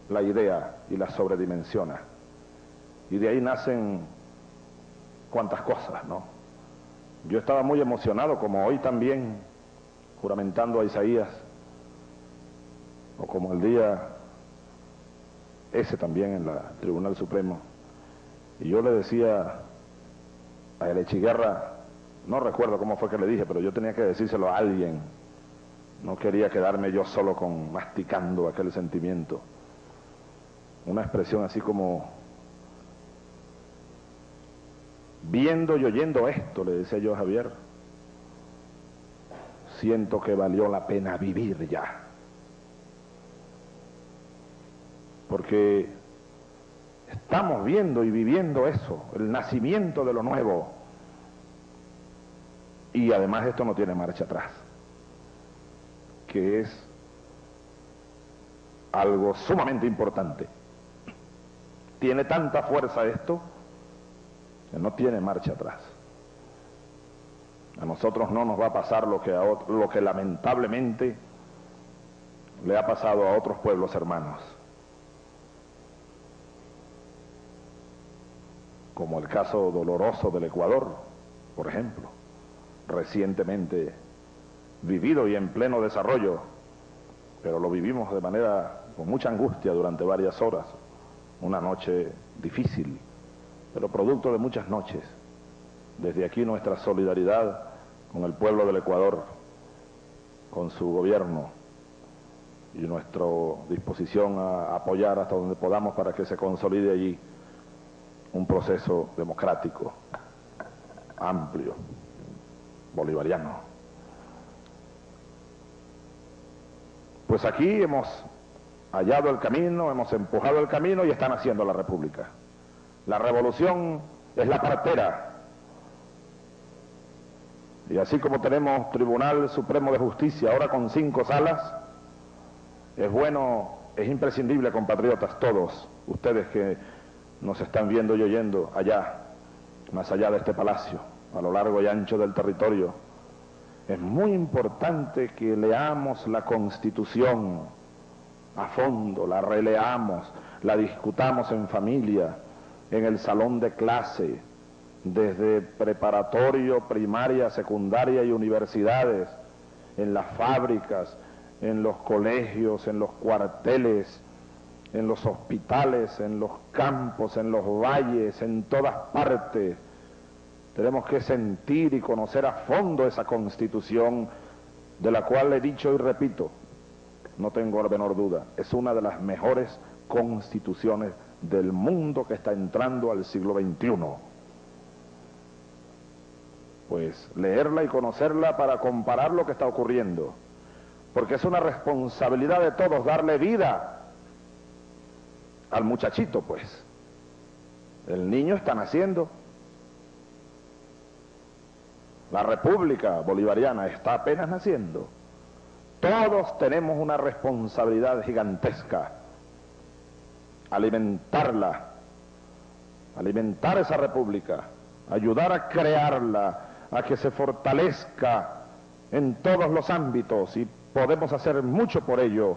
la idea y la sobredimensiona. Y de ahí nacen cuantas cosas, ¿no? Yo estaba muy emocionado, como hoy también, juramentando a Isaías, o como el día ese también en el Tribunal Supremo. Y yo le decía a Elechiguerra, no recuerdo cómo fue que le dije, pero yo tenía que decírselo a alguien. No quería quedarme yo solo masticando aquel sentimiento. Una expresión así como, viendo y oyendo esto, le decía yo a Javier, siento que valió la pena vivir ya. Porque estamos viendo y viviendo eso, el nacimiento de lo nuevo. Y además esto no tiene marcha atrás, que es algo sumamente importante. Tiene tanta fuerza esto que no tiene marcha atrás. A nosotros no nos va a pasar lo que lamentablemente le ha pasado a otros pueblos hermanos, como el caso doloroso del Ecuador, por ejemplo, recientemente vivido y en pleno desarrollo, pero lo vivimos de manera con mucha angustia durante varias horas, una noche difícil, pero producto de muchas noches. Desde aquí nuestra solidaridad con el pueblo del Ecuador, con su gobierno, y nuestra disposición a apoyar hasta donde podamos para que se consolide allí un proceso democrático, amplio, bolivariano. Pues aquí hemos hallado el camino, hemos empujado el camino y están haciendo la República. La revolución es la partera. Y así como tenemos Tribunal Supremo de Justicia, ahora con 5 salas, es bueno, es imprescindible, compatriotas, todos ustedes que nos están viendo y oyendo allá, más allá de este palacio, a lo largo y ancho del territorio, es muy importante que leamos la Constitución a fondo, la releamos, la discutamos en familia, en el salón de clase, desde preparatorio, primaria, secundaria y universidades, en las fábricas, en los colegios, en los cuarteles, en los hospitales, en los campos, en los valles, en todas partes. Tenemos que sentir y conocer a fondo esa Constitución, de la cual he dicho y repito, no tengo la menor duda, es una de las mejores constituciones del mundo que está entrando al siglo XXI. Pues leerla y conocerla para comparar lo que está ocurriendo, porque es una responsabilidad de todos darle vida al muchachito, pues. El niño está naciendo. La República Bolivariana está apenas naciendo. Todos tenemos una responsabilidad gigantesca. Alimentarla, alimentar esa república, ayudar a crearla, a que se fortalezca en todos los ámbitos, y podemos hacer mucho por ello.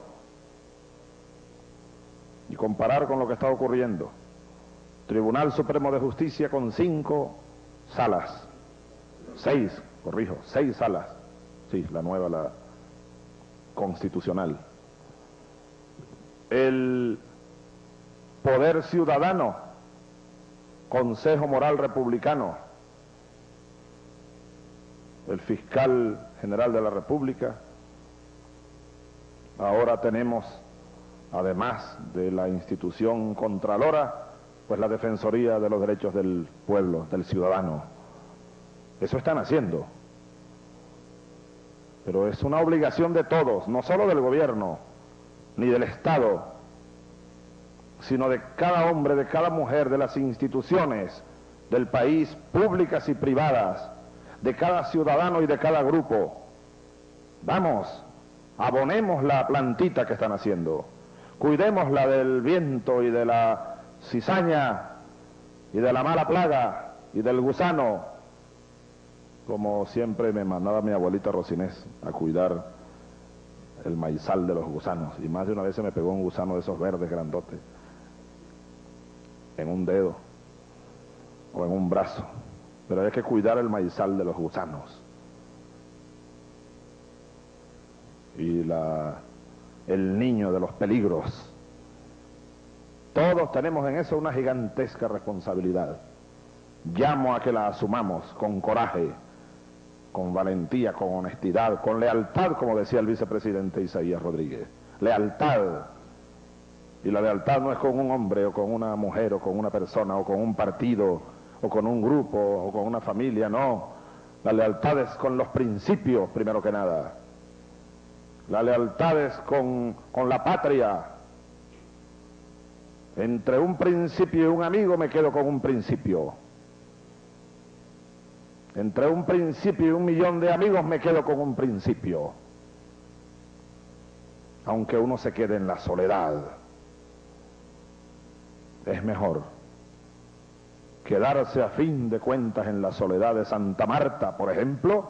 Y comparar con lo que está ocurriendo. Tribunal Supremo de Justicia con 5 salas, 6 salas, sí, la nueva, la constitucional. El Poder Ciudadano, Consejo Moral Republicano, el Fiscal General de la República. Ahora tenemos, además de la institución Contralora, pues la Defensoría de los Derechos del Pueblo, del ciudadano. Eso están haciendo. Pero es una obligación de todos, no solo del gobierno, ni del Estado, sino de cada hombre, de cada mujer, de las instituciones del país, públicas y privadas, de cada ciudadano y de cada grupo. Vamos, abonemos la plantita que están haciendo, cuidémosla del viento y de la cizaña y de la mala plaga y del gusano, como siempre me mandaba mi abuelita Rosinés a cuidar el maizal de los gusanos, y más de una vez se me pegó un gusano de esos verdes grandotes en un dedo o en un brazo, pero hay que cuidar el maizal de los gusanos. Y el niño de los peligros. Todos tenemos en eso una gigantesca responsabilidad. Llamo a que la asumamos con coraje, con valentía, con honestidad, con lealtad, como decía el vicepresidente Isaías Rodríguez. Lealtad. Y la lealtad no es con un hombre, o con una mujer, o con una persona, o con un partido, o con un grupo, o con una familia, no. La lealtad es con los principios, primero que nada. La lealtad es con la patria. Entre un principio y un amigo me quedo con un principio. Entre un principio y 1.000.000 de amigos me quedo con un principio. Aunque uno se quede en la soledad, es mejor quedarse a fin de cuentas en la soledad de Santa Marta, por ejemplo,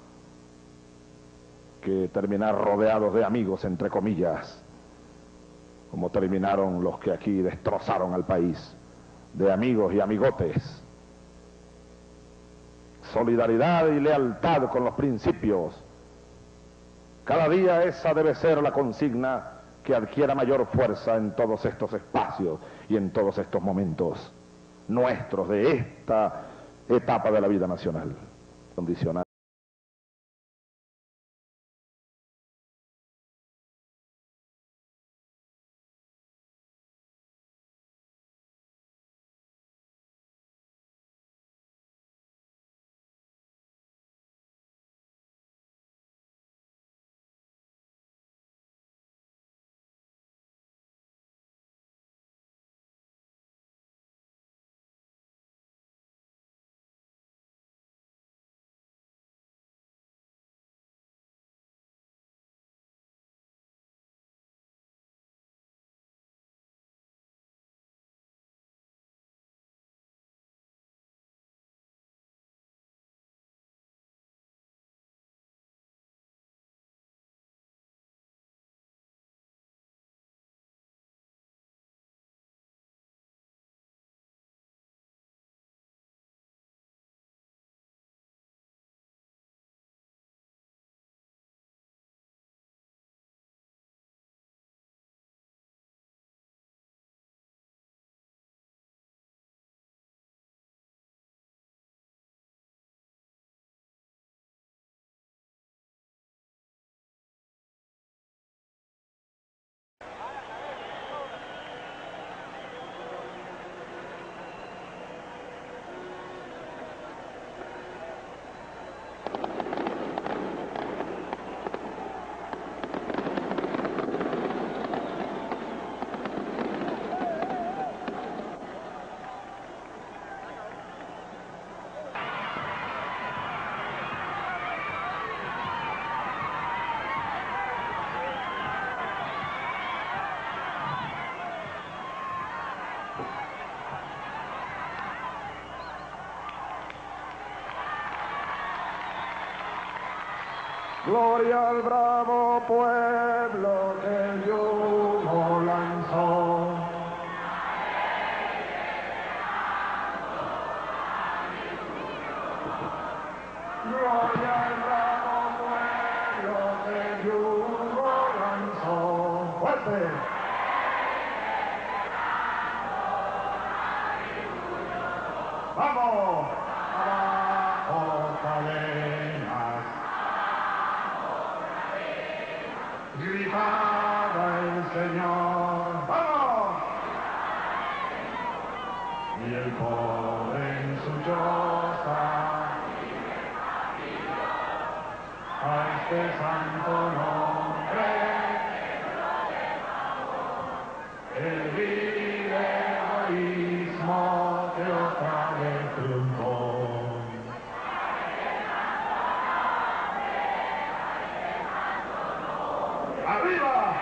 que terminar rodeados de amigos, entre comillas, como terminaron los que aquí destrozaron al país, de amigos y amigotes. Solidaridad y lealtad con los principios. Cada día esa debe ser la consigna que adquiera mayor fuerza en todos estos espacios y en todos estos momentos nuestros de esta etapa de la vida nacional condicional. Gloria al bravo pueblo que el yugo lanzó. Gloria al bravo pueblo que el yugo lanzó. ¡Fuerte! ¡Vamos! ¡Abajo cadenas! Gritaba el Señor, ¡vamos! Y el pobre en su choza a este santo nombre, el vil egoísmo que otra vez triunfó. ¡Arriba!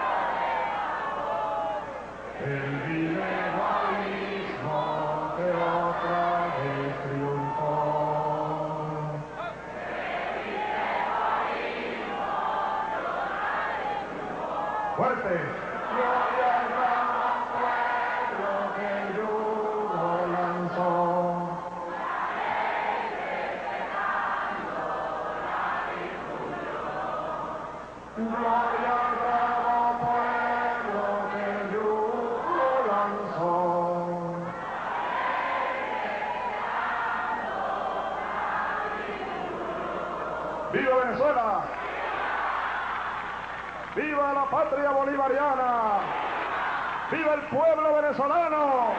El vil egoísmo que otra vez triunfó. El vil egoísmo que otra vez ¡Viva la patria bolivariana! ¡Viva el pueblo venezolano!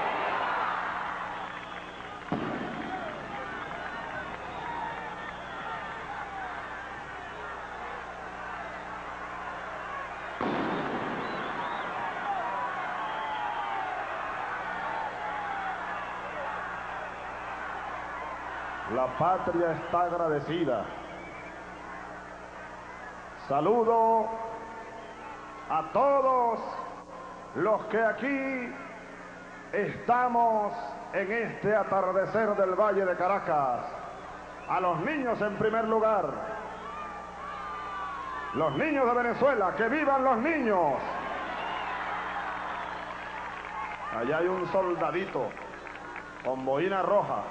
La patria está agradecida. Saludo a todos los que aquí estamos en este atardecer del Valle de Caracas. A los niños en primer lugar. Los niños de Venezuela, ¡que vivan los niños! Allá hay un soldadito con boina roja.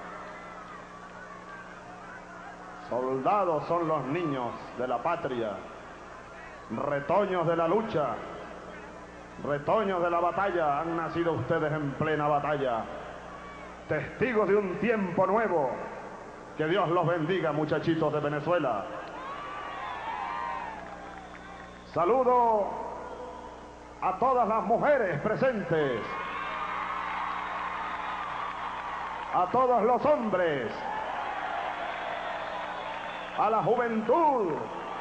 Soldados son los niños de la patria, retoños de la lucha, retoños de la batalla. Han nacido ustedes en plena batalla, testigos de un tiempo nuevo. Que Dios los bendiga, muchachitos de Venezuela. Saludo a todas las mujeres presentes, a todos los hombres, a la juventud.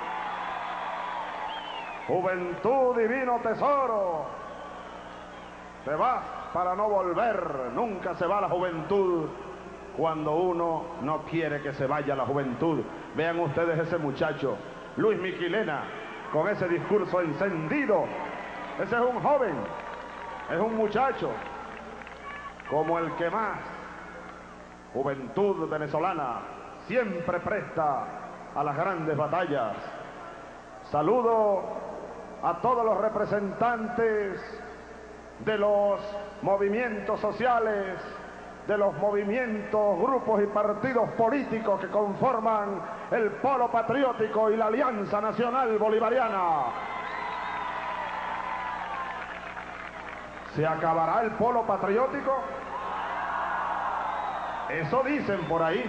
Juventud, divino tesoro. Te vas para no volver. Nunca se va la juventud cuando uno no quiere que se vaya la juventud. Vean ustedes ese muchacho, Luis Miquilena, con ese discurso encendido. Ese es un joven, es un muchacho como el que más. Juventud venezolana siempre presta a las grandes batallas. Saludo a todos los representantes de los movimientos sociales, de los movimientos, grupos y partidos políticos que conforman el Polo Patriótico y la Alianza Nacional Bolivariana. ¿Se acabará el Polo Patriótico? Eso dicen por ahí.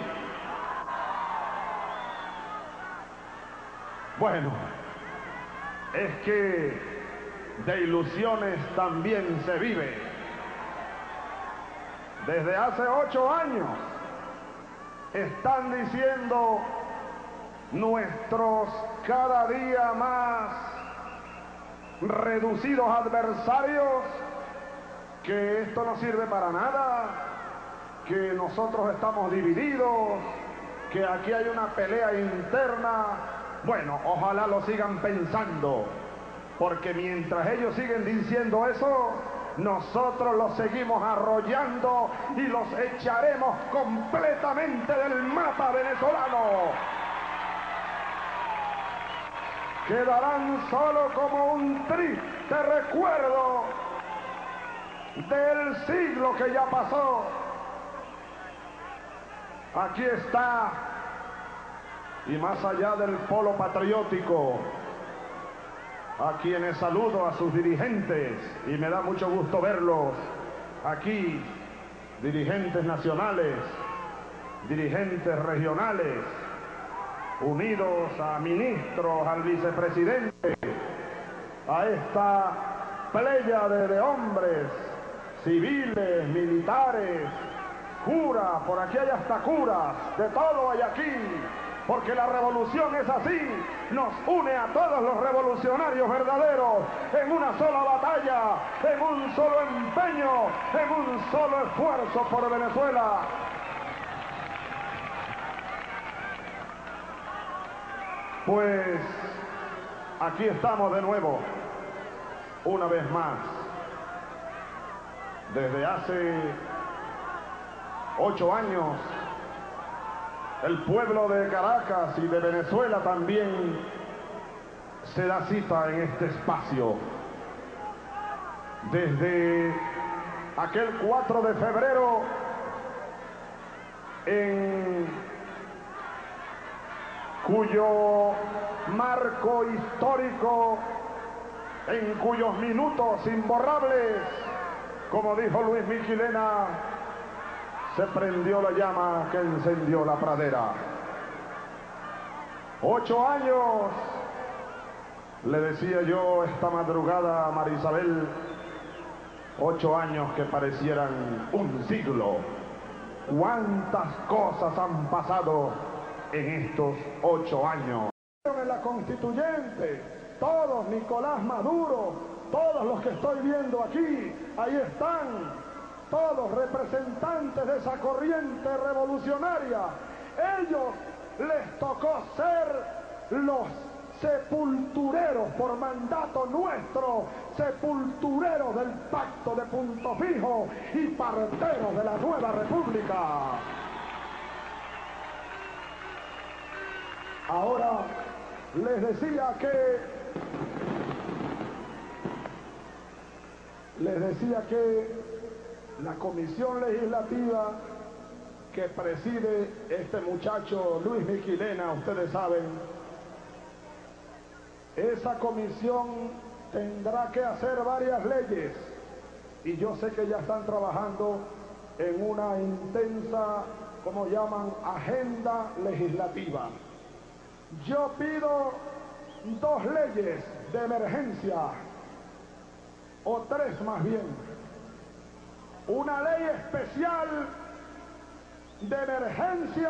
Bueno, es que de ilusiones también se vive. Desde hace 8 años están diciendo nuestros cada día más reducidos adversarios que esto no sirve para nada, que nosotros estamos divididos, que aquí hay una pelea interna. Bueno, ojalá lo sigan pensando, porque mientras ellos siguen diciendo eso, nosotros los seguimos arrollando y los echaremos completamente del mapa venezolano. Quedarán solo como un triste recuerdo del siglo que ya pasó. Aquí está, y más allá del polo patriótico, a quienes saludo, a sus dirigentes, y me da mucho gusto verlos aquí, dirigentes nacionales, dirigentes regionales, unidos a ministros, al vicepresidente, a esta pléyade de hombres, civiles, militares, curas, por aquí hay hasta curas, de todo hay aquí, porque la revolución es así, nos une a todos los revolucionarios verdaderos en una sola batalla, en un solo empeño, en un solo esfuerzo por Venezuela. Pues aquí estamos de nuevo, una vez más, desde hace 8 años, el pueblo de Caracas y de Venezuela también se da cita en este espacio. Desde aquel 4 de febrero, en cuyo marco histórico, en cuyos minutos imborrables, como dijo Luis Miquilena, se prendió la llama que encendió la pradera. 8 años Le decía yo esta madrugada a María Isabel, 8 años que parecieran un siglo. ¿Cuántas cosas han pasado en estos 8 años? En la constituyente, todos, Nicolás Maduro, todos los que estoy viendo aquí, ahí están, todos representantes de esa corriente revolucionaria. Ellos les tocó ser los sepultureros por mandato nuestro, sepultureros del pacto de Punto Fijo y parteros de la nueva república. Ahora les decía que la comisión legislativa que preside este muchacho Luis Miquilena, ustedes saben, esa comisión tendrá que hacer varias leyes y yo sé que ya están trabajando en una intensa, como llaman, agenda legislativa. Yo pido 2 leyes de emergencia, o 3 más bien. Una ley especial de emergencia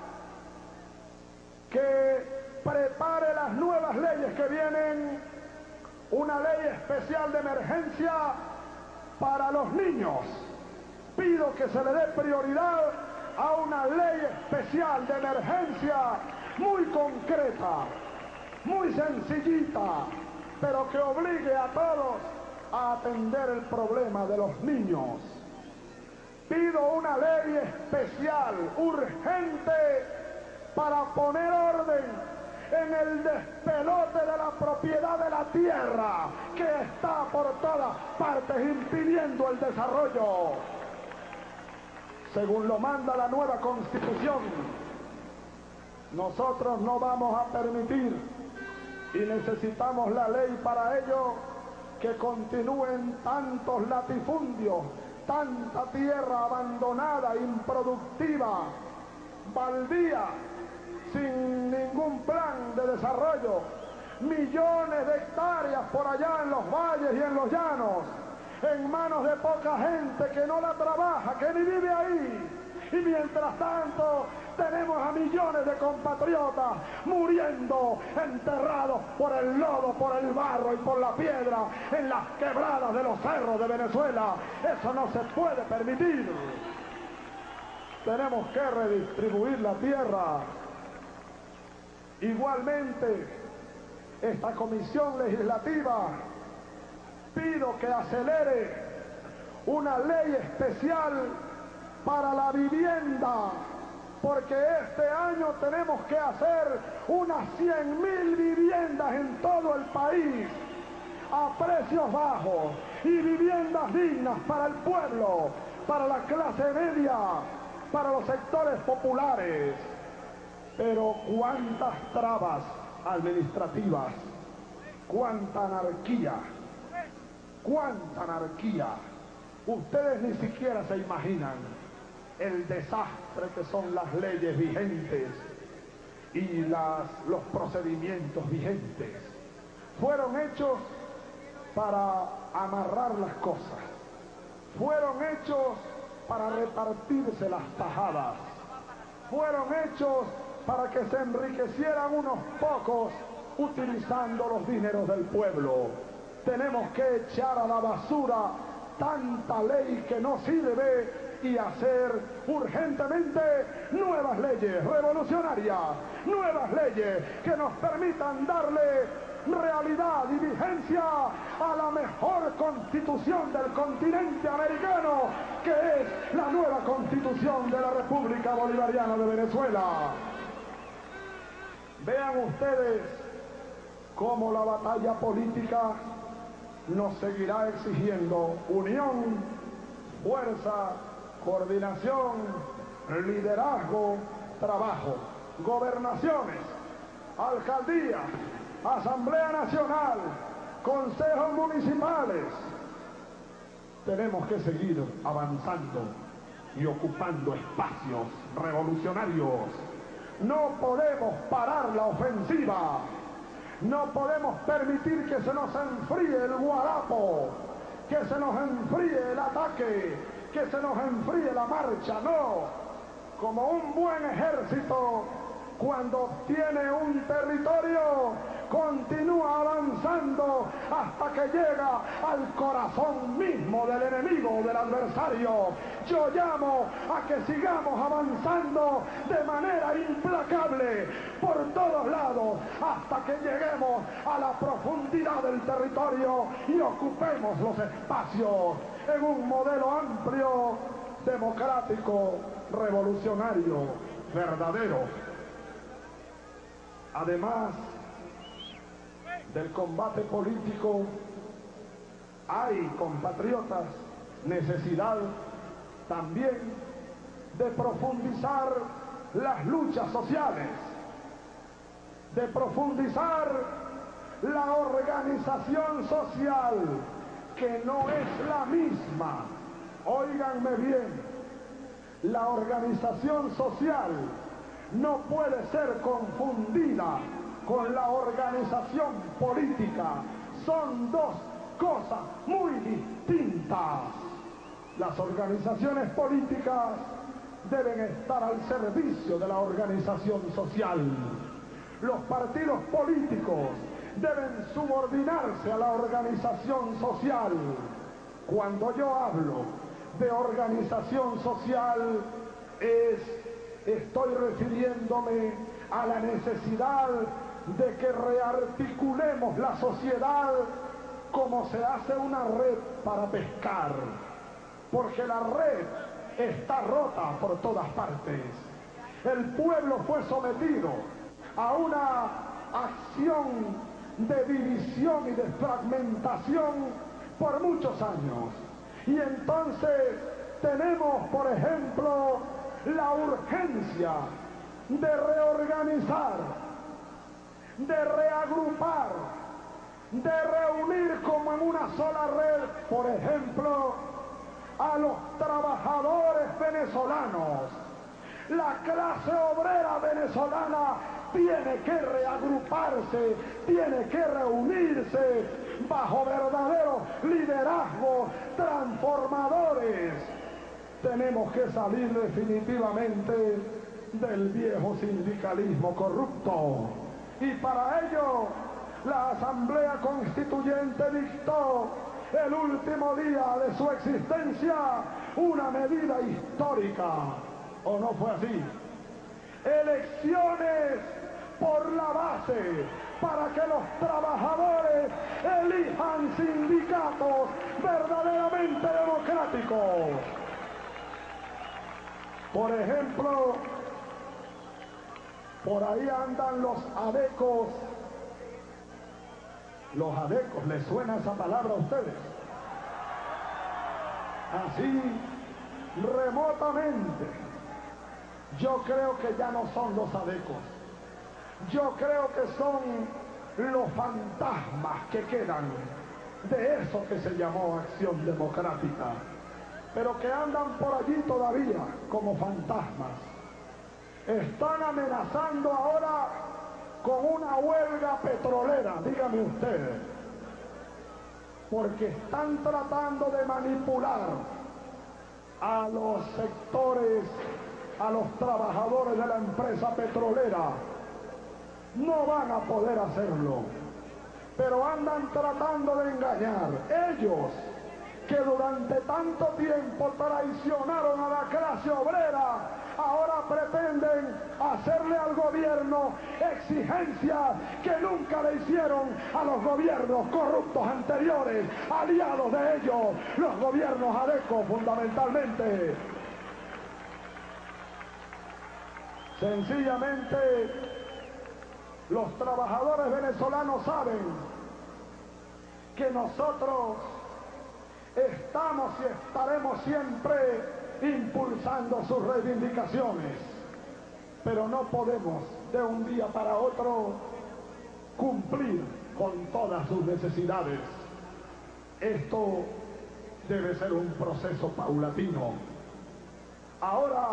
que prepare las nuevas leyes que vienen, una ley especial de emergencia para los niños. Pido que se le dé prioridad a una ley especial de emergencia muy concreta, muy sencillita, pero que obligue a todos a atender el problema de los niños. Pido una ley especial, urgente, para poner orden en el despelote de la propiedad de la tierra que está por todas partes impidiendo el desarrollo. Según lo manda la nueva Constitución, nosotros no vamos a permitir, y necesitamos la ley para ello, que continúen tantos latifundios, tanta tierra abandonada, improductiva, baldía, sin ningún plan de desarrollo, millones de hectáreas por allá en los valles y en los llanos, en manos de poca gente que no la trabaja, que ni vive ahí. Y mientras tanto tenemos a millones de compatriotas muriendo, enterrados por el lodo, por el barro y por la piedra en las quebradas de los cerros de Venezuela. Eso no se puede permitir. Tenemos que redistribuir la tierra. Igualmente, esta comisión legislativa pido que acelere una ley especial para la vivienda, porque este año tenemos que hacer unas 100.000 viviendas en todo el país a precios bajos y viviendas dignas para el pueblo, para la clase media, para los sectores populares. Pero cuántas trabas administrativas, cuánta anarquía, cuánta anarquía. Ustedes ni siquiera se imaginan el desastre que son las leyes vigentes y los procedimientos vigentes. Fueron hechos para amarrar las cosas, fueron hechos para repartirse las tajadas, fueron hechos para que se enriquecieran unos pocos utilizando los dineros del pueblo. Tenemos que echar a la basura tanta ley que no sirve y hacer urgentemente nuevas leyes revolucionarias, nuevas leyes que nos permitan darle realidad y vigencia a la mejor constitución del continente americano, que es la nueva constitución de la República Bolivariana de Venezuela. Vean ustedes cómo la batalla política nos seguirá exigiendo unión, fuerza, coordinación, liderazgo, trabajo, gobernaciones, alcaldías, Asamblea Nacional, consejos municipales. Tenemos que seguir avanzando y ocupando espacios revolucionarios. No podemos parar la ofensiva. No podemos permitir que se nos enfríe el guarapo, que se nos enfríe el ataque, que se nos enfríe la marcha, no. Como un buen ejército, cuando obtiene un territorio, continúa avanzando hasta que llega al corazón mismo del enemigo, del adversario. Yo llamo a que sigamos avanzando de manera implacable por todos lados hasta que lleguemos a la profundidad del territorio y ocupemos los espacios en un modelo amplio, democrático, revolucionario, verdadero. Además del combate político, hay, compatriotas, necesidad también de profundizar las luchas sociales, de profundizar la organización social, que no es la misma. Óiganme bien, la organización social no puede ser confundida con la organización política. Son dos cosas muy distintas. Las organizaciones políticas deben estar al servicio de la organización social. Los partidos políticos deben subordinarse a la organización social. Cuando yo hablo de organización social, estoy refiriéndome a la necesidad de que rearticulemos la sociedad como se hace una red para pescar, porque la red está rota por todas partes. El pueblo fue sometido a una acción de división y de fragmentación por muchos años, y entonces tenemos, por ejemplo, la urgencia de reorganizar, de reagrupar, de reunir como en una sola red, por ejemplo, a los trabajadores venezolanos. La clase obrera venezolana tiene que reagruparse, tiene que reunirse bajo verdaderos liderazgos transformadores. Tenemos que salir definitivamente del viejo sindicalismo corrupto, y para ello la Asamblea Constituyente dictó el último día de su existencia una medida histórica, ¿o no fue así? Elecciones por la base, para que los trabajadores elijan sindicatos verdaderamente democráticos. Por ejemplo, por ahí andan los adecos. Los adecos, ¿les suena esa palabra a ustedes? Así, remotamente. Yo creo que ya no son los adecos. Yo creo que son los fantasmas que quedan de eso que se llamó acción democrática, pero que andan por allí todavía como fantasmas. Están amenazando ahora con una huelga petrolera, dígame ustedes, porque están tratando de manipular a los sectores, a los trabajadores de la empresa petrolera. No van a poder hacerlo, pero andan tratando de engañar. Ellos, que durante tanto tiempo traicionaron a la clase obrera, ahora pretenden hacerle al gobierno exigencias que nunca le hicieron a los gobiernos corruptos anteriores, aliados de ellos, los gobiernos adecos fundamentalmente. Sencillamente, los trabajadores venezolanos saben que nosotros estamos y estaremos siempre impulsando sus reivindicaciones, pero no podemos de un día para otro cumplir con todas sus necesidades. Esto debe ser un proceso paulatino. Ahora,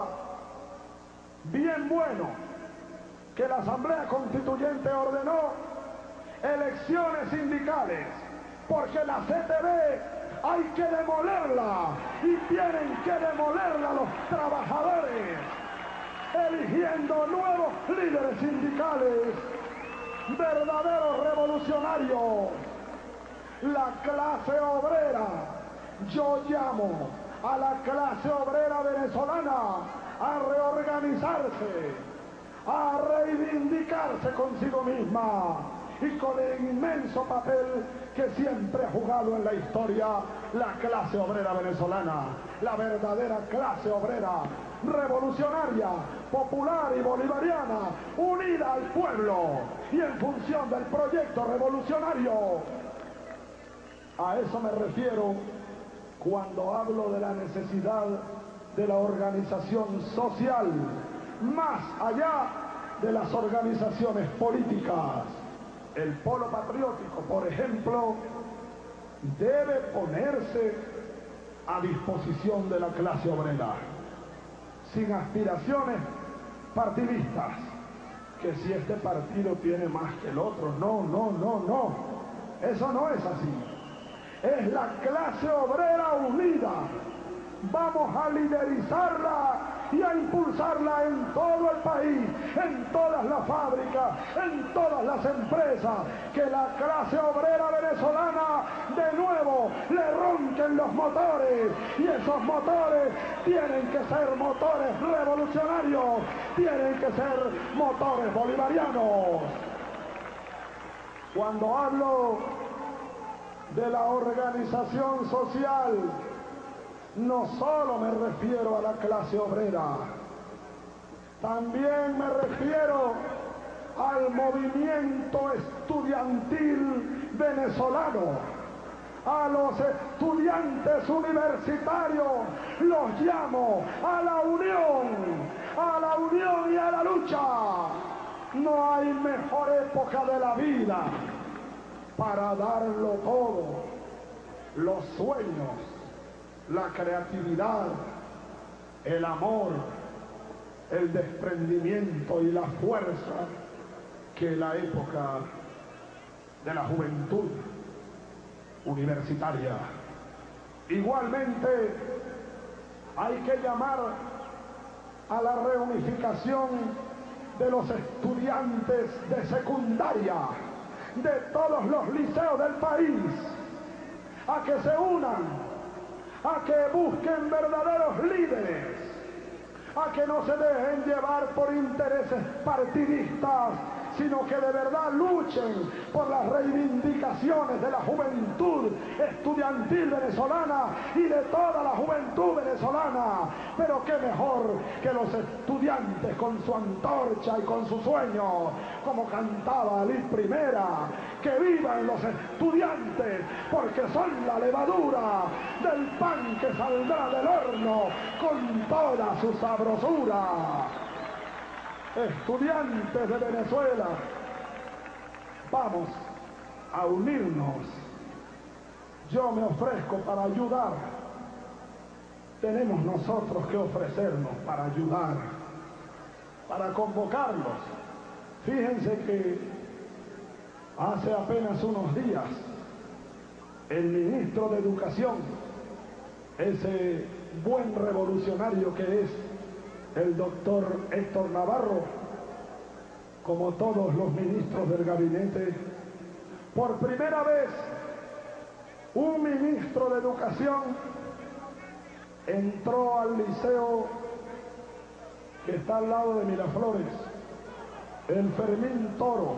bien bueno que la Asamblea Constituyente ordenó elecciones sindicales, porque la CTB hay que demolerla y tienen que demolerla los trabajadores, eligiendo nuevos líderes sindicales, verdaderos revolucionarios, la clase obrera. Yo llamo a la clase obrera venezolana a reorganizarse, a reivindicarse consigo misma y con el inmenso papel que siempre ha jugado en la historia la clase obrera venezolana, la verdadera clase obrera, revolucionaria, popular y bolivariana, unida al pueblo y en función del proyecto revolucionario. A eso me refiero cuando hablo de la necesidad de la organización social, más allá de las organizaciones políticas. El polo patriótico, por ejemplo, debe ponerse a disposición de la clase obrera, sin aspiraciones partidistas, que si este partido tiene más que el otro. No, no, no, no. Eso no es así. Es la clase obrera unida. Vamos a liderizarla y a impulsarla en todo el país, en todas las fábricas, en todas las empresas, que la clase obrera venezolana de nuevo le ronquen los motores, y esos motores tienen que ser motores revolucionarios, tienen que ser motores bolivarianos. Cuando hablo de la organización social, no solo me refiero a la clase obrera, también me refiero al movimiento estudiantil venezolano, a los estudiantes universitarios. Los llamo a la unión y a la lucha. No hay mejor época de la vida para darlo todo: los sueños, la creatividad, el amor, el desprendimiento y la fuerza, que la época de la juventud universitaria. Igualmente hay que llamar a la reunificación de los estudiantes de secundaria de todos los liceos del país, a que se unan, a que busquen verdaderos líderes, a que no se dejen llevar por intereses partidistas, sino que de verdad luchen por las reivindicaciones de la juventud estudiantil venezolana y de toda la juventud venezolana. Pero qué mejor que los estudiantes con su antorcha y con su sueño, como cantaba Liz Primera: que vivan los estudiantes, porque son la levadura del pan que saldrá del horno con toda su sabrosura. Estudiantes de Venezuela, vamos a unirnos. Yo me ofrezco para ayudar. Tenemos nosotros que ofrecernos para ayudar, para convocarlos. Fíjense que hace apenas unos días el ministro de Educación, ese buen revolucionario que es el doctor Héctor Navarro, como todos los ministros del gabinete, por primera vez un ministro de Educación entró al liceo que está al lado de Miraflores, el Fermín Toro,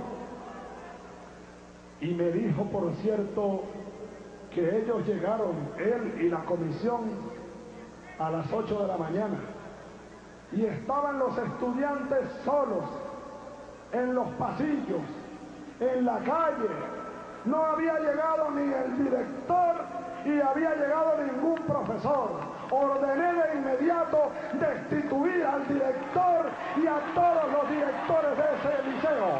y me dijo, por cierto, que ellos llegaron, él y la comisión, a las 8 de la mañana. Y estaban los estudiantes solos, en los pasillos, en la calle. No había llegado ni el director y había llegado ningún profesor. Ordené de inmediato destituir al director y a todos los directores de ese liceo.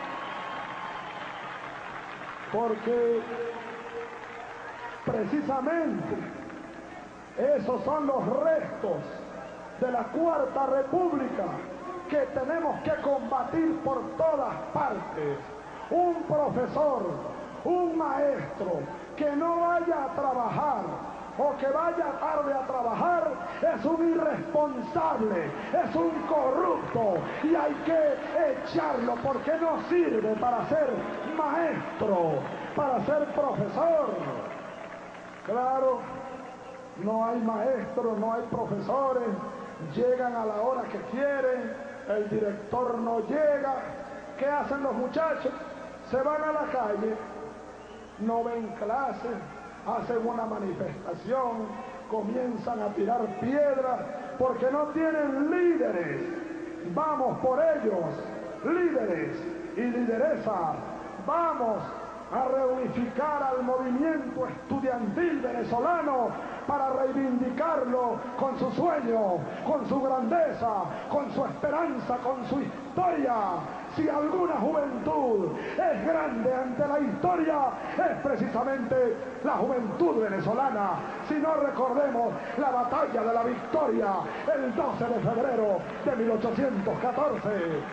Porque precisamente esos son los restos de la Cuarta República que tenemos que combatir por todas partes. Un profesor, un maestro que no vaya a trabajar o que vaya tarde a trabajar es un irresponsable, es un corrupto y hay que echarlo porque no sirve para ser maestro, para ser profesor. Claro, no hay maestros, no hay profesores, llegan a la hora que quieren, el director no llega. ¿Qué hacen los muchachos? Se van a la calle, no ven clases, hacen una manifestación, comienzan a tirar piedras porque no tienen líderes. Vamos por ellos, líderes y lideresas. Vamos a reunificar al movimiento estudiantil venezolano para reivindicarlo con su sueño, con su grandeza, con su esperanza, con su historia. Si alguna juventud es grande ante la historia, es precisamente la juventud venezolana. Si no, recordemos la batalla de la Victoria el 12 de febrero de 1814.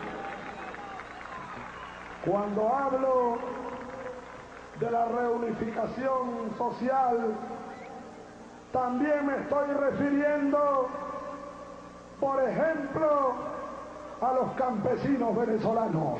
Cuando hablo de la reunificación social, también me estoy refiriendo, por ejemplo, a los campesinos venezolanos.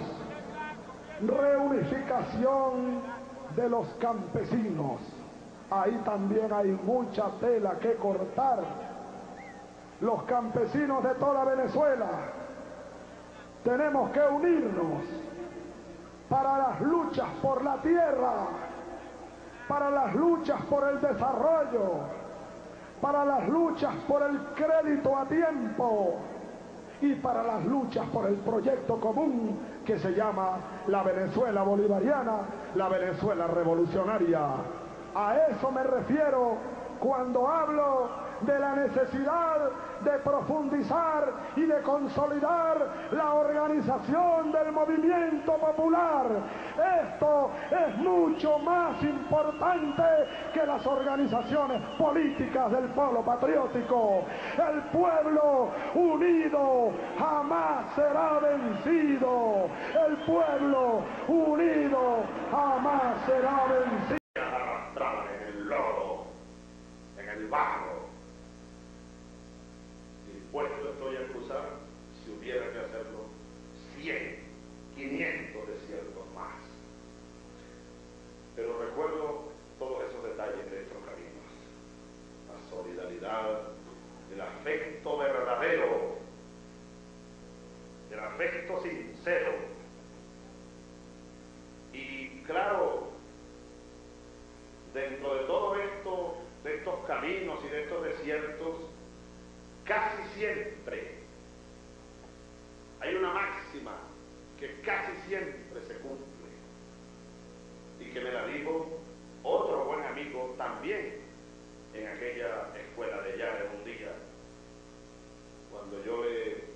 Reunificación de los campesinos. Ahí también hay mucha tela que cortar. Los campesinos de toda Venezuela tenemos que unirnos para las luchas por la tierra, para las luchas por el desarrollo, para las luchas por el crédito a tiempo y para las luchas por el proyecto común que se llama la Venezuela bolivariana, la Venezuela revolucionaria. A eso me refiero cuando hablo de la necesidad de profundizar y de consolidar la organización del movimiento popular. Esto es mucho más importante que las organizaciones políticas del polo patriótico. El pueblo unido jamás será vencido. El pueblo unido jamás será vencido. Arrastraban en el lodo, en el barro. Dispuesto estoy a cruzar, si hubiera que hacerlo, 100, 500 desiertos más. Pero recuerdo todos esos detalles de estos caminos. La solidaridad, el afecto verdadero, el afecto sincero. Y claro, dentro de todo esto, de estos caminos y de estos desiertos, casi siempre hay una máxima que casi siempre se cumple y que me la dijo otro buen amigo también en aquella escuela de Yare un día, cuando yo le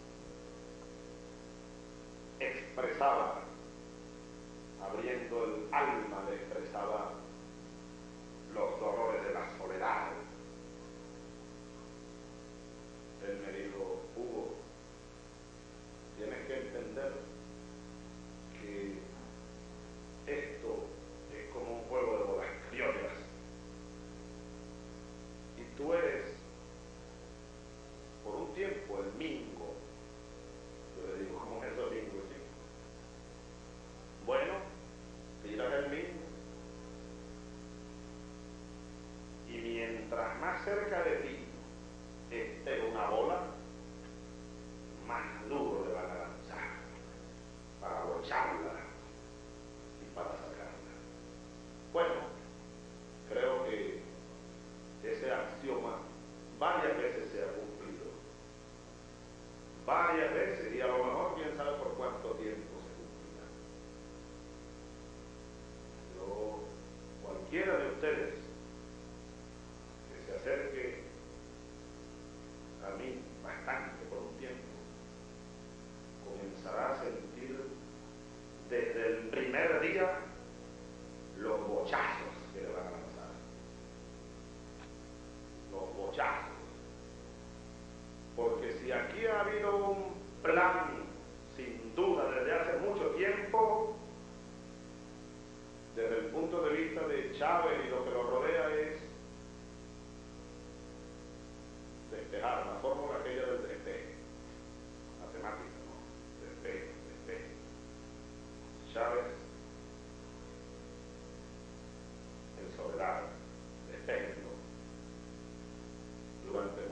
expresaba, abriendo el alma, le expresaba los dolores de la soledad. Él me dijo: Hugo, tienes que entender que esto es como un juego de bolas criollas y tú eres por un tiempo el mingo. Yo le digo: ¿cómo es eso, mingo? Bueno, tiras el mingo y mientras más cerca de ti esté una bola, más duro le van a lanzar para abocharla y para sacarla. Bueno, creo que ese axioma varias veces se ha cumplido. Varias veces, y a lo mejor quién sabe por cuánto tiempo se cumplirá. Yo, cualquiera de ustedes que se acerque a mí bastante por un tiempo, comenzará a sentir desde el primer día los bochazos que le van a lanzar. Los bochazos. Porque si aquí ha habido un plan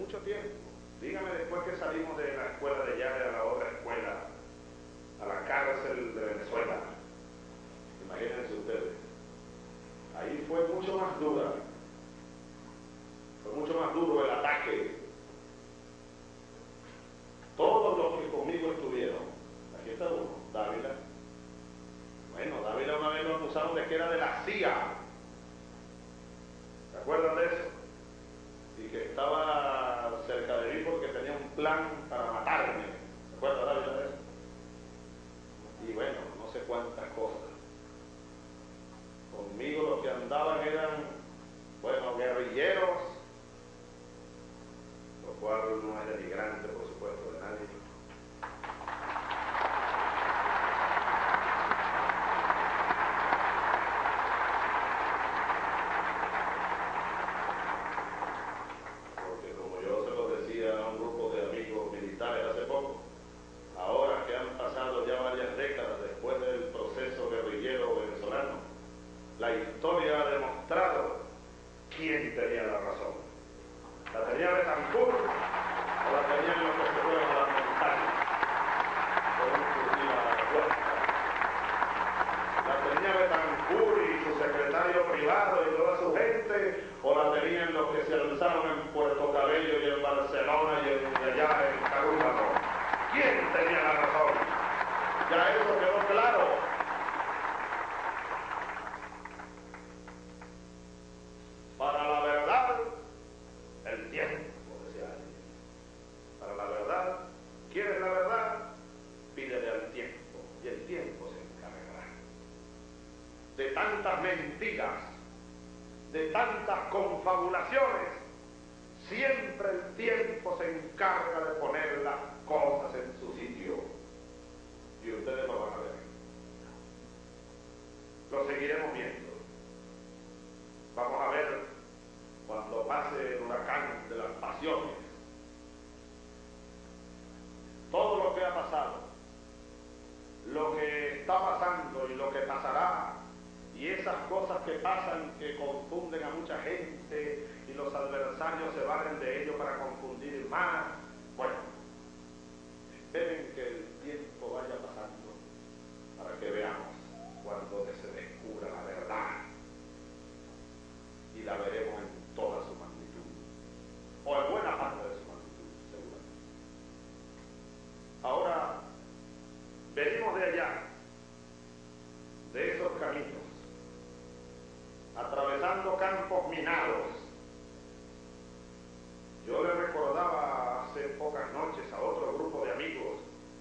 mucho tiempo. Dígame, después que salimos de la escuela de Yare a la otra escuela, a la cárcel de Venezuela, imagínense ustedes, ahí fue mucho más dura, fue mucho más duro el ataque. Todos los que conmigo estuvieron, aquí está uno, Dávila. Bueno, Dávila una vez lo acusaron de que era de la CIA. ¿Se acuerdan de eso? Y que estaba cerca de mí porque tenía un plan para matarme. ¿Se acuerdan, Dávila, de eso? Y bueno, no sé cuántas cosas. Conmigo los que andaban eran, bueno, guerrilleros, lo cual no es denigrante, por supuesto, de nadie. Porque como yo se lo decía a un grupo de amigos militares hace poco, ahora que han pasado ya varias décadas después del proceso guerrillero venezolano, la historia ha demostrado quién tenía la razón. ¿La tenía Betancourt o la tenían los que se fueron a las montañas por un fusil a la puerta? ¿La tenía Betancourt y su secretario privado y toda su gente, o la tenían los que se alzaron en Puerto Cabello y en Barcelona y allá en Carúpano? ¿Quién tenía la razón? Ya eso quedó claro. Para la verdad, el tiempo, decía alguien. Para la verdad, ¿quieres la verdad? Pídele al tiempo, y el tiempo se encargará. De tantas mentiras, de tantas confabulaciones, siempre el tiempo se encarga de poner las cosas en su sitio. Y ustedes lo van a ver. Lo seguiremos viendo. Vamos a ver cuando pase el huracán de las pasiones. Todo lo que ha pasado, lo que está pasando y lo que pasará, y esas cosas que pasan que confunden a mucha gente y los adversarios se valen de ello para confundir más. Bueno, esperen que el tiempo vaya pasando para que veamos cuando se descubra la verdad. Y la veremos en toda su magnitud, o en buena parte de su magnitud, seguramente. Ahora, venimos de allá, de esos caminos, atravesando campos minados. Yo le recordaba hace pocas noches a otro grupo de amigos.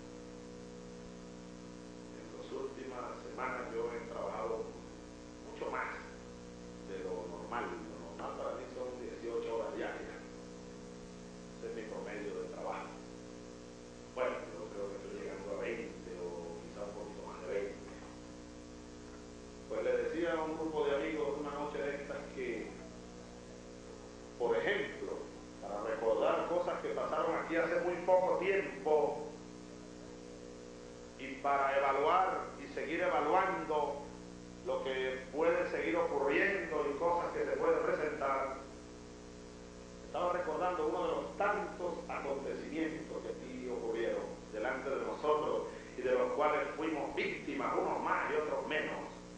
En las últimas semanas yo he trabajado mucho más de lo normal. Lo normal para mí son 18 horas diarias. Ese es mi promedio de trabajo. Bueno, yo creo que estoy llegando a 20 o quizá un poquito más de 20. Pues le decía a un grupo de amigos una noche de estas que, por ejemplo, para recordar cosas que pasaron aquí hace muy poco tiempo y para evaluar y seguir evaluando lo que puede seguir ocurriendo y cosas que se pueden presentar, estaba recordando uno de los tantos acontecimientos que aquí ocurrieron delante de nosotros y de los cuales fuimos víctimas, unos más y otros menos.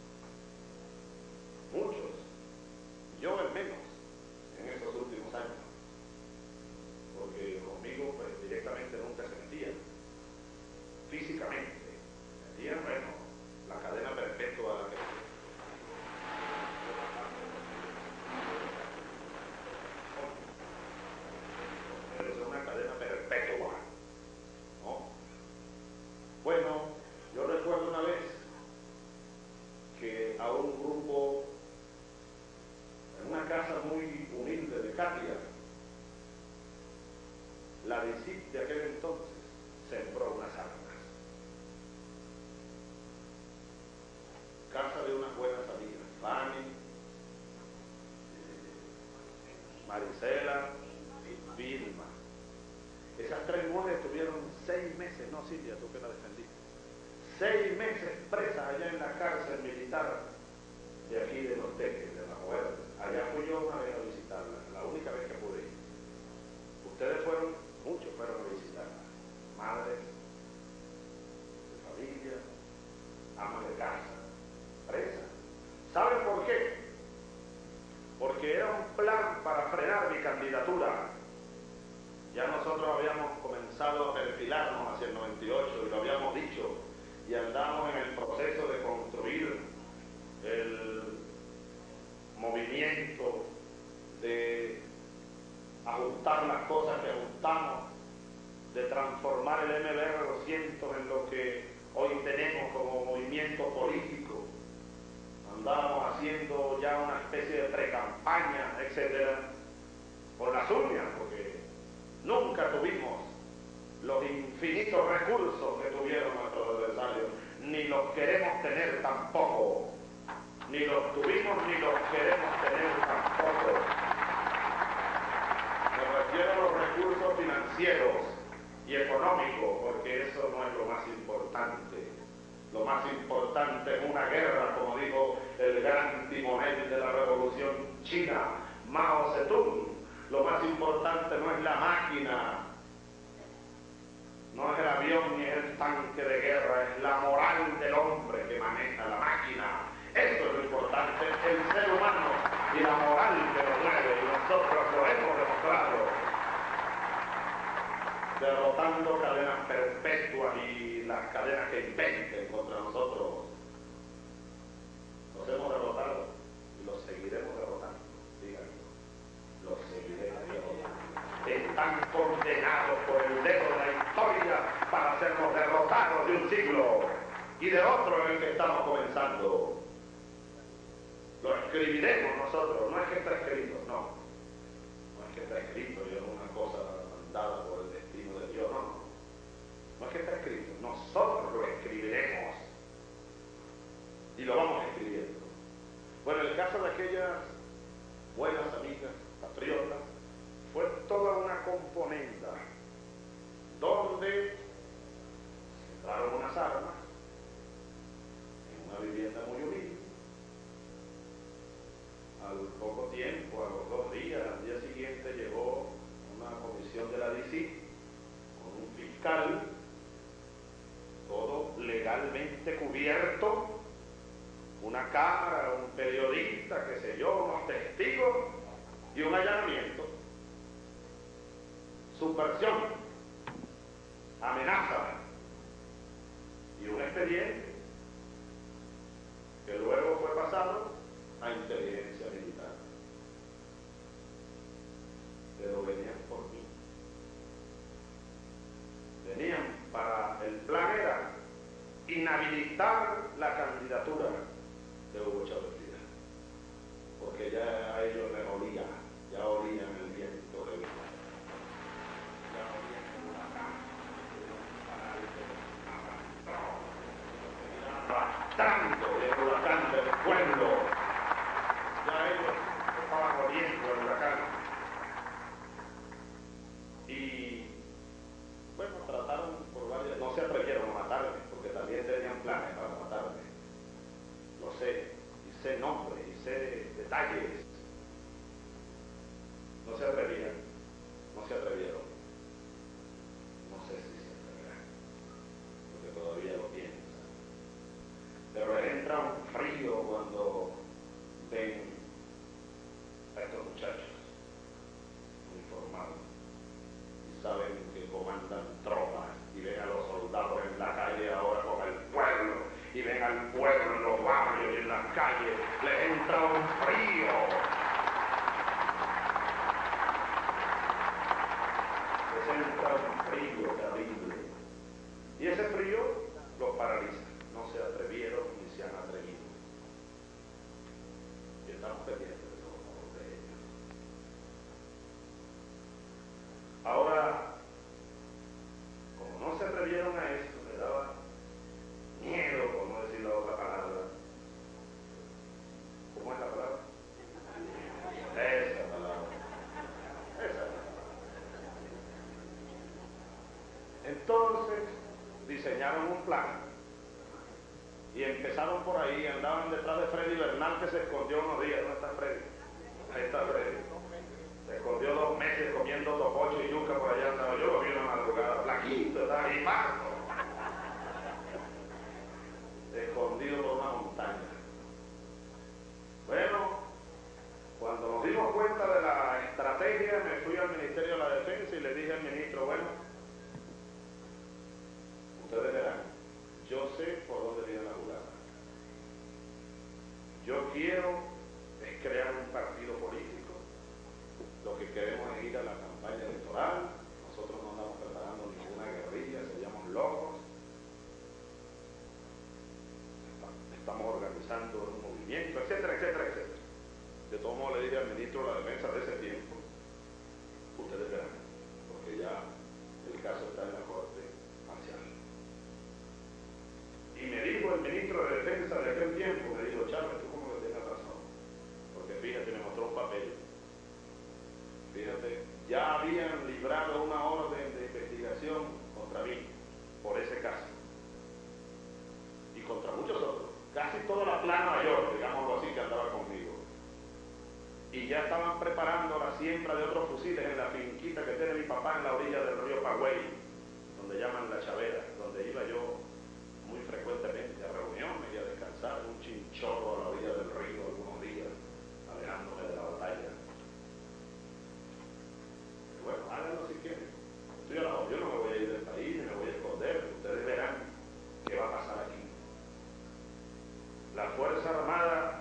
Muchos, yo el menos, en esos últimos años, porque conmigo pues directamente nunca sentía, físicamente, sentía, bueno, la cadena perpetua a la que es una cadena perpetua, ¿no? Bueno, yo recuerdo una vez que a un grupo en una casa muy humilde de Katia, la DICIT de aquel entonces sembró unas armas. Casa de unas buenas amigas, Fanny, Marisela y Vilma. Esas tres mujeres estuvieron 6 meses, no Silvia, tú que la defendiste, 6 meses presas allá en la cárcel militar de aquí de Los Teques, de La Mujer. Allá fui yo una vez a visitarla, la única vez que pude ir. precandidatura. Ya nosotros habíamos comenzado a perfilarnos hacia el 98 y lo habíamos dicho, y andamos en el proceso de construir el movimiento, de ajustar las cosas que ajustamos, de transformar el MBR 200 en lo que hoy tenemos como movimiento político. Andábamos haciendo ya una especie de pre-campaña, etcétera, por las uñas, porque nunca tuvimos los infinitos recursos que tuvieron nuestros adversarios, ni los queremos tener tampoco, ni los tuvimos ni los queremos tener tampoco. Me refiero a los recursos financieros y económicos, porque eso no es lo más importante. Lo más importante es una guerra, como dijo el gran timonel de la revolución china, Mao Zedong. Lo más importante no es la máquina, no es el avión ni es el tanque de guerra, es la moral del hombre que maneja la máquina. Eso es lo importante, el ser humano y la moral que lo mueve, y nosotros lo hemos demostrado, derrotando cadenas perpetuas y las cadenas que inventen contra nosotros. Los hemos derrotado y los seguiremos derrotando, díganlo, los seguiremos derrotando. Están condenados por el dedo de la historia para ser los derrotados de un siglo y de otro en el que estamos comenzando. Lo escribiremos nosotros, no es que está escrito, no es que está escrito, y es una cosa mandada por el destino de Dios, no es que está escrito, nosotros lo escribiremos y lo vamos escribiendo. Bueno, el caso de aquellas buenas amigas patriotas fue toda una componenda donde se entraron unas armas en una vivienda muy humilde. Al poco tiempo, a los 2 días, al día siguiente llegó una comisión de la DC con un fiscal, todo legalmente cubierto, una cámara, un periodista, qué sé yo, unos testigos y un allanamiento. Subversión, amenaza y un expediente que luego fue pasado a inteligencia militar. Pero venían por mí. Venían para, el plan era inhabilitar la candidatura de Hugo Chávez Frías, porque ya a ellos les olía, ya olían el viento de vida. Arrastrando el huracán del pueblo. Ya ellos estaban oliendo el huracán. Y bueno, trataron por varias, no se atrevieron a matarme, porque también tenían planes para matarme. Lo sé, y sé nombres, y sé detalles. No se atrevían, no se atrevieron. No sé si se atreverán, porque todavía lo piensan. Pero les entra un frío cuando ven a estos muchachos uniformados y saben que comandan tropas y ven a los soldados en la calle ahora con el pueblo y ven al pueblo en los barrios y en las calles, les entra un frío. Les entra un frío terrible y ese frío los paraliza. No se atrevieron ni se han atrevido. Y estamos pendientes de ellos. Ahora, como no se atrevieron a esto, le daba miedo, por no decir la otra palabra. ¿Cómo es la palabra? Esa palabra. Esa palabra. Entonces, diseñaron un plan. Y empezaron por ahí, andaban detrás de Freddy Bernal, que se escondió unos días. ¿Dónde está Freddy? Ahí está Freddy. Se escondió 2 meses comiendo topocho y yuca, por allá andaba. Yo lo vi una madrugada, flaquito, estaba ahí, parto. Escondido por una montaña. Bueno, cuando nos dimos cuenta de la estrategia, me fui al Ministerio de la Defensa y le dije al ministro, bueno, ustedes verán, yo sé por dónde viene la jugada. Yo quiero es crear un partido político, lo que queremos es ir a la campaña electoral, nosotros no andamos preparando ninguna guerrilla, seríamos locos, estamos organizando un movimiento, etcétera, etcétera, etcétera. De todos modos le dije al ministro de la Defensa de ese tiempo, ustedes verán, porque ya el caso está en la Corte Marcial. Y me dijo el ministro de Defensa de aquel tiempo, me dijo, Chávez, tú como que tienes razón, porque fíjate, me mostró un papel, fíjate, ya habían librado una orden de investigación contra mí, por ese caso, y contra muchos otros, casi toda la plana mayor, digámoslo así, que andaba conmigo. Y ya estaban preparando la siembra de otros fusiles en la finquita que tiene mi papá en la orilla del río Pagüey, donde llaman La Chavera, donde iba yo muy frecuentemente a reuniones y a descansar en un chinchorro a la orilla del río algunos días, alejándome de la batalla. Pero bueno, háganlo si quieren. Estoy a la hora. Yo no me voy a ir del país, ni me voy a esconder. Ustedes verán qué va a pasar aquí. La Fuerza Armada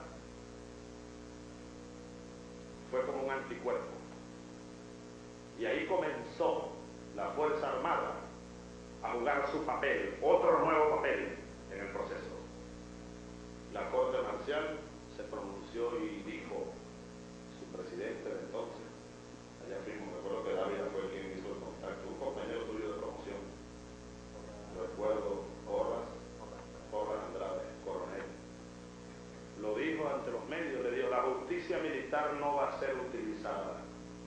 fue como un anticuerpo. Y ahí comenzó la Fuerza Armada a jugar su papel, otro nuevo papel en el proceso. La Corte Marcial se pronunció y dijo, su presidente de entonces, allá fuimos, me acuerdo que Dávila fue quien hizo el contacto, un compañero tuyo de promoción, recuerdo, Porras Andrade, coronel, lo dijo ante los medios, le dijo, la justicia militar no va a ser utilizada.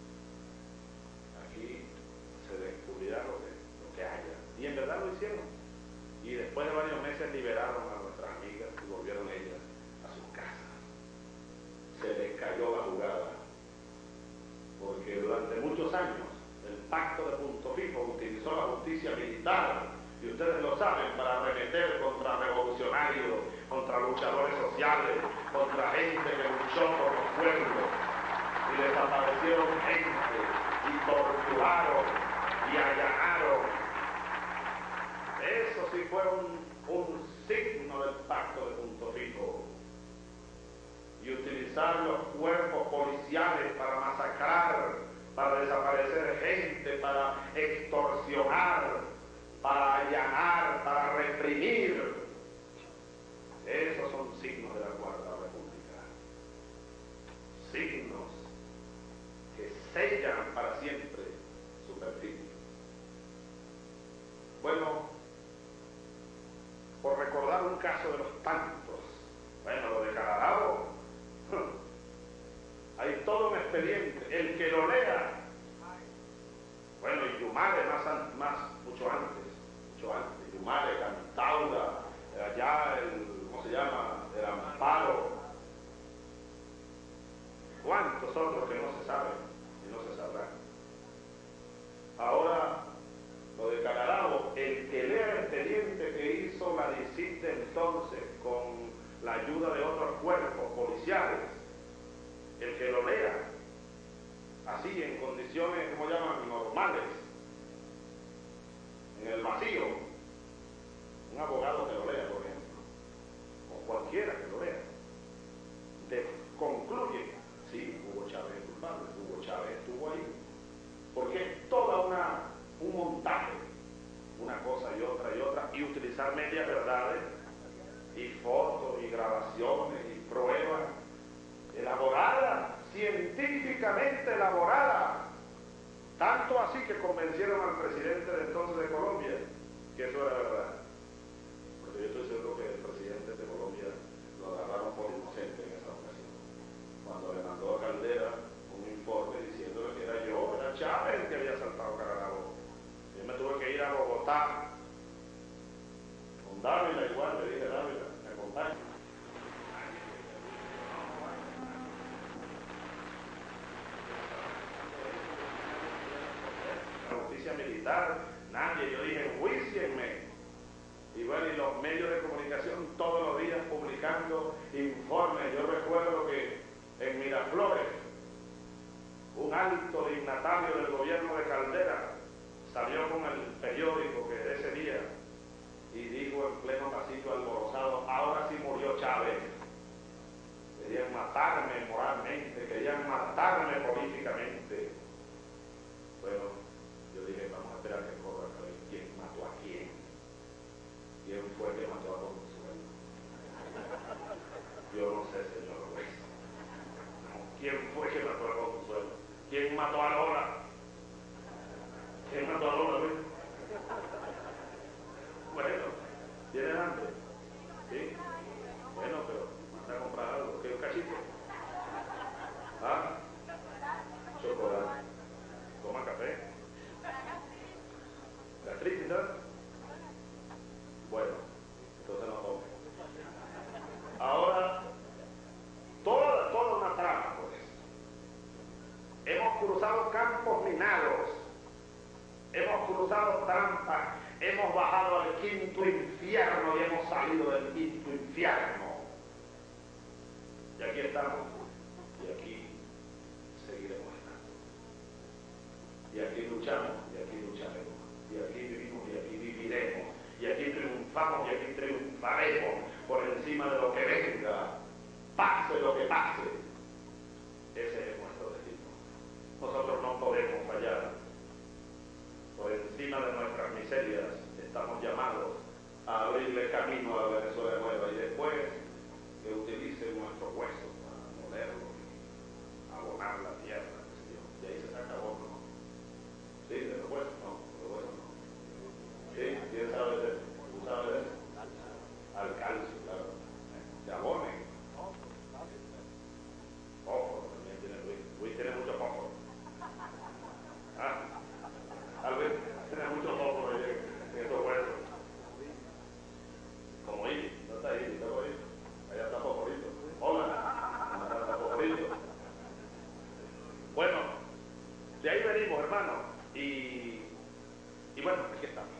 Aquí se descubrirá lo que haya. Y en verdad lo hicieron. Y después de varios meses liberaron a nuestras amigas y volvieron ellas a sus casas. Se les cayó la jugada. Porque durante muchos años el pacto de Punto Fijo utilizó la justicia militar, y ustedes lo saben, para arremeter contra revolucionarios, contra luchadores sociales, contra gente que luchó por los pueblos, y desaparecieron gente, y torturaron, y allanaron. Eso sí fue un signo del pacto de Punto Fijo. Y utilizar los cuerpos policiales para masacrar, para desaparecer gente, para extorsionar, para allanar, para reprimir. Esos son signos de la Cuarta República. Signos que sellan para siempre su perfil. Bueno, por recordar un caso de los tantos, bueno, lo de Carabobo, hay todo un expediente, el que lo lea, bueno, y Yumare mucho antes, Yumare, Cantaura, allá ¿cómo se llama?, el Amparo, cuántos otros que no se saben y no se sabrán. Ahora, lo de Carabobo, el que lea el expediente que hizo la DICIT de entonces con la ayuda de otros cuerpos policiales, el que lo lea así en condiciones, como llaman, normales, en el vacío, un abogado que lo lea, por ejemplo, o cualquiera que lo lea, concluye, sí, Hugo Chávez es culpable, Hugo Chávez estuvo ahí, porque es toda un montaje, una cosa y otra, y utilizar medias verdades, y fotos, y grabaciones, y pruebas, elaboradas, científicamente elaboradas, tanto así que convencieron al presidente de entonces de Colombia que eso era verdad. Porque yo estoy seguro que el presidente de Colombia lo agarraron por inocente en esa ocasión, cuando le mandó a Caldera un informe diciéndole que era Chávez el que había saltado Carabobo. Yo me tuve que ir a Bogotá con Dávila, igual le dije, Dávila, me acompaña. Militar, nadie, yo dije, enjuícienme. Y bueno, y los medios de comunicación todos los días publicando informes. Yo recuerdo que en Miraflores, un alto dignatario del gobierno de Caldera salió con el periódico que de ese día y dijo en pleno pasillo alborozado: ahora sí murió Chávez. Querían matarme moralmente, querían matarme políticamente. Bueno, yo dije, vamos a esperar que corra a ver quién mató a quién. ¿Quién fue que mató a Consuelo? Yo no sé, señor juez. ¿Quién fue que mató a Consuelo? ¿Quién mató a Lola? ¿Quién mató a Lola, Luis? Bueno, ¿tienes hambre? ¿Sí? Bueno, pero manda a comprar algo. ¿Qué? ¿Un cachito? ¿Ah? Chocolate. Toma café. ¿Gastritis, ¿no? Bueno, entonces no tome. Ahora, toda una trama, pues. Hemos cruzado campos minados, hemos cruzado trampas, hemos bajado al quinto infierno y hemos salido del quinto infierno. Y aquí estamos, y aquí seguiremos estando. Y aquí luchamos, y aquí lucharemos. Y aquí vivimos, y aquí viviremos. Y aquí triunfamos, y aquí triunfaremos por encima de lo que venga, pase lo que pase. Ese es nuestro destino. Nosotros no podemos fallar. Por encima de nuestras miserias estamos llamados a abrirle camino a la Venezuela nueva, y después que utilicen nuestros huesos para molerlos, abonar la tierra, qué sé yo. Y ahí se saca abono, ¿no? Sí, de los huesos no, de los huesos no. Sí, ¿quién sabe de eso? ¿Tú sabes de eso? Al calcio, claro. Se abonen. Fósforo también tiene Luis. Luis tiene mucho fósforo. Ah, tal vez tiene mucho fósforo en estos huesos. Como Ili, no está Ili, está por ahí. Allá está Fosforito. Hola, allá está Fosforito. Bueno, de ahí venimos, hermano. Y bueno, aquí estamos.